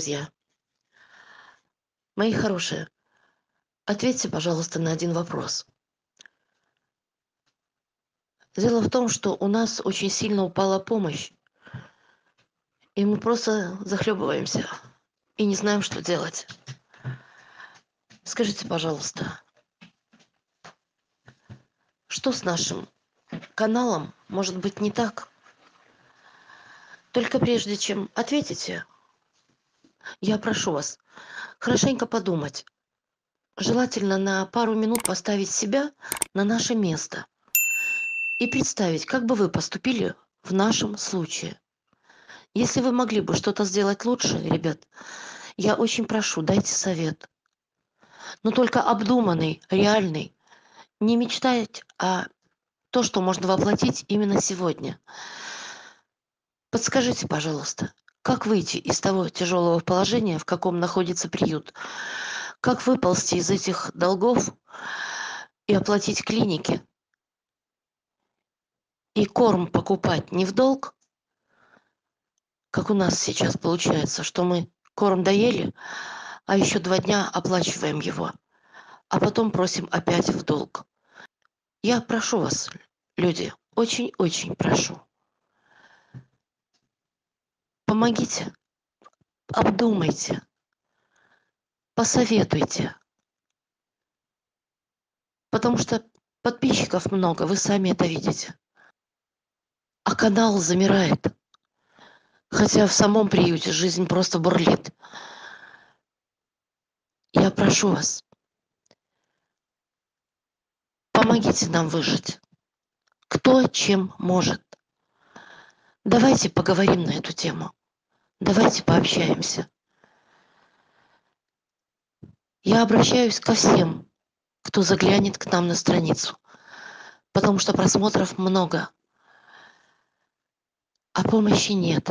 друзья. Мои хорошие, ответьте, пожалуйста, на один вопрос. Дело в том, что у нас очень сильно упала помощь, и мы просто захлебываемся и не знаем, что делать. Скажите, пожалуйста, что с нашим каналом может быть не так? Только прежде чем ответите, я прошу вас хорошенько подумать. Желательно на пару минут поставить себя на наше место и представить, как бы вы поступили в нашем случае. Если вы могли бы что-то сделать лучше, ребят, я очень прошу, дайте совет. Но только обдуманный, реальный. Не мечтать, а то, что можно воплотить именно сегодня. Подскажите, пожалуйста, как выйти из того тяжелого положения, в каком находится приют? Как выползти из этих долгов и оплатить клиники? И корм покупать не в долг, как у нас сейчас получается, что мы корм доели, а еще 2 дня оплачиваем его, а потом просим опять в долг. Я прошу вас, люди, очень-очень прошу. Помогите, обдумайте, посоветуйте. Потому что подписчиков много, вы сами это видите. А канал замирает. Хотя в самом приюте жизнь просто бурлит. Я прошу вас, помогите нам выжить. Кто чем может. Давайте поговорим на эту тему. Давайте пообщаемся. Я обращаюсь ко всем, кто заглянет к нам на страницу. Потому что просмотров много, а помощи нет.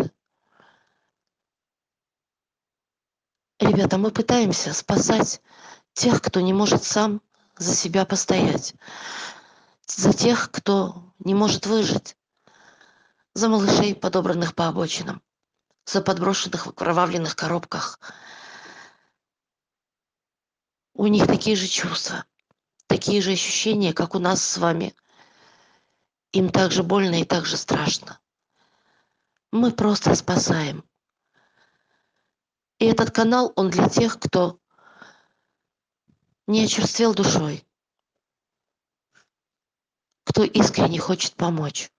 Ребята, мы пытаемся спасать тех, кто не может сам за себя постоять. За тех, кто не может выжить. За малышей, подобранных по обочинам. За подброшенных в окровавленных коробках. У них такие же чувства, такие же ощущения, как у нас с вами. Им так же больно и так же страшно. Мы просто спасаем. И этот канал, он для тех, кто не очерствел душой, кто искренне хочет помочь.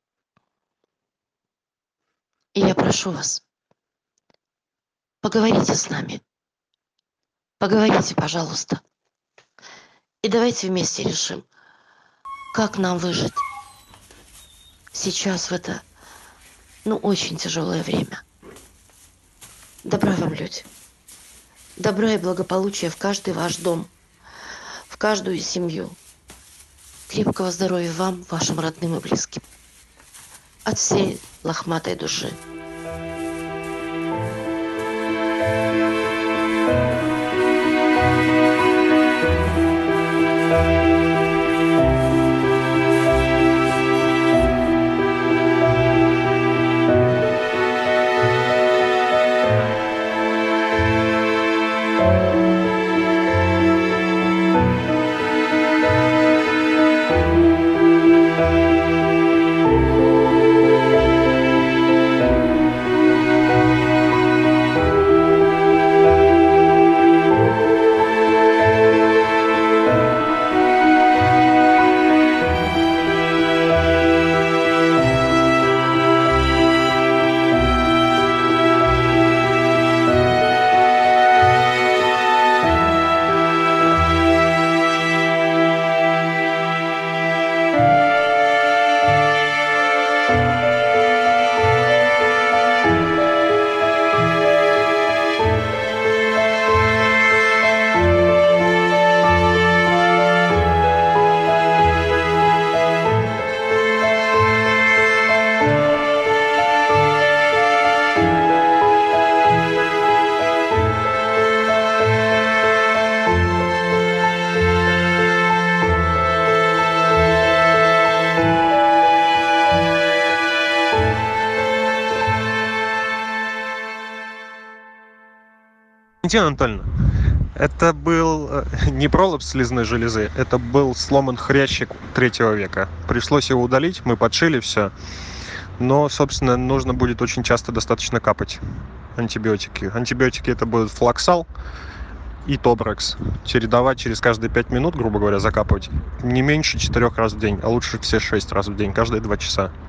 И я прошу вас, поговорите с нами. Поговорите, пожалуйста. И давайте вместе решим, как нам выжить сейчас в это, очень тяжелое время. Добра вам, люди. Добра и благополучия в каждый ваш дом, в каждую семью. Крепкого здоровья вам, вашим родным и близким. От всей лохматой души. Валентина Анатольевна, это был не пролапс слизной железы, это был сломан хрящик 3 века. Пришлось его удалить, мы подшили все. Но, собственно, нужно будет очень часто достаточно капать антибиотики. Антибиотики это будут флоксал и тобрекс. Чередовать через каждые 5 минут, грубо говоря, закапывать. Не меньше 4 раз в день, а лучше все 6 раз в день, каждые 2 часа.